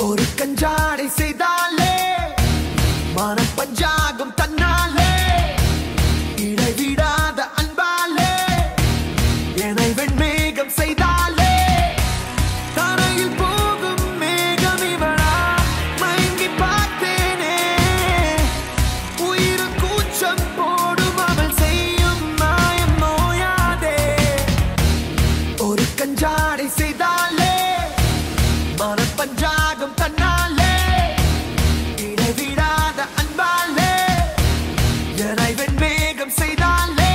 ஒரு கஞ்சாடை செய்தாலே மனம் பஞ்சாகும் தன்னாலே இடைவிடாத அன்பாலே என்னை வெண்மேகம் செய்தாலே தரையில் போகும் மேகம் இவளா மயங்கி பார்த்தேனே உயிர் கூச்சம் போடும் அவள் செய்யும் மாயம் நோயாதே ஒரு கஞ்சாடை செய்தாலே மனம் பஞ்சாகும் தன்னாலே இடைவிடாத அன்பாலே என்னை வெண்மேகம் செய்தாலே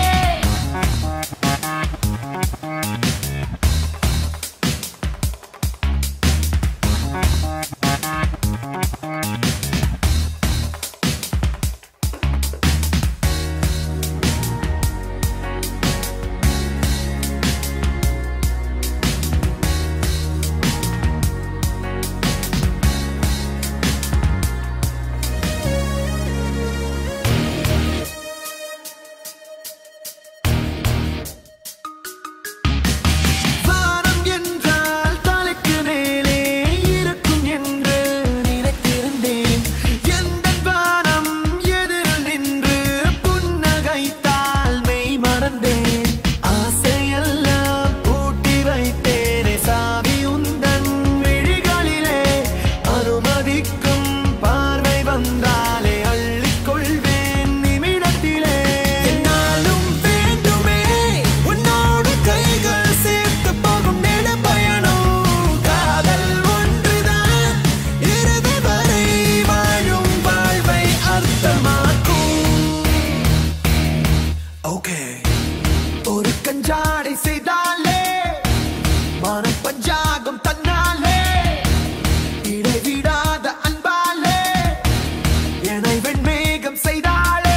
ஒரு கஞ்சாடை செய்தாலே மனம் பஞ்சாகும் தன்னாலே இடைவிடாத அன்பாலே என்னை வெண்மேகம் செய்தாலே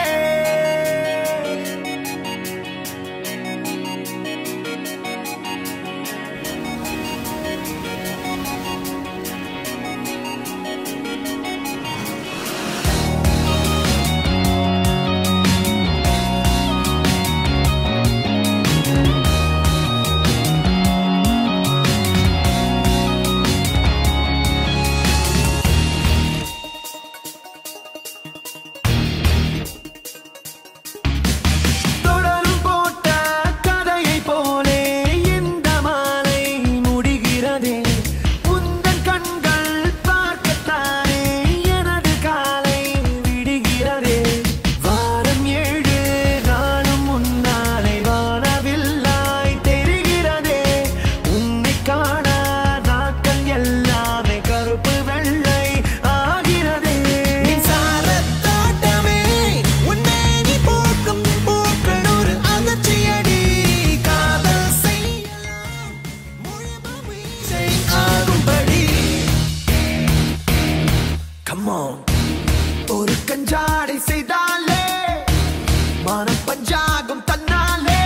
ஒரு கஞ்சாடை செய்தாலே மனம் பஞ்சாகும் தன்னாலே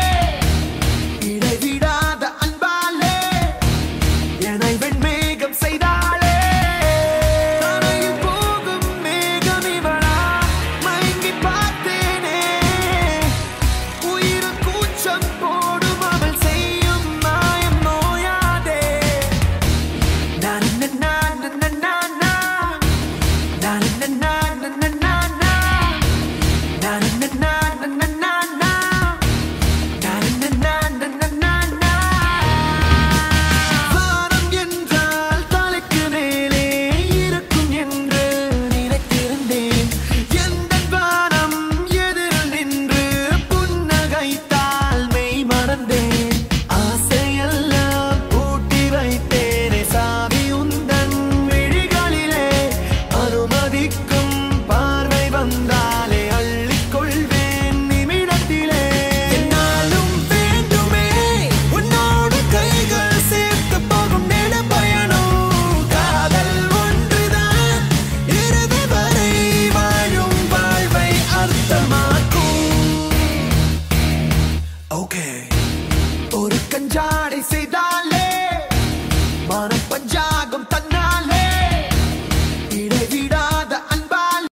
இடைவிடாத அன்பாலே என்னை வெண்மேகம் செய்தாலே தரையில் போகும் மேகம் இவளா மயங்கி பார்த்தேனே உயிர் கூச்சம் போடும் அவள் செய்யும் மாயம் நோயாதே நான் ஒரு கஞ்சாடை செய்தாலே மனம் பஞ்சாகும்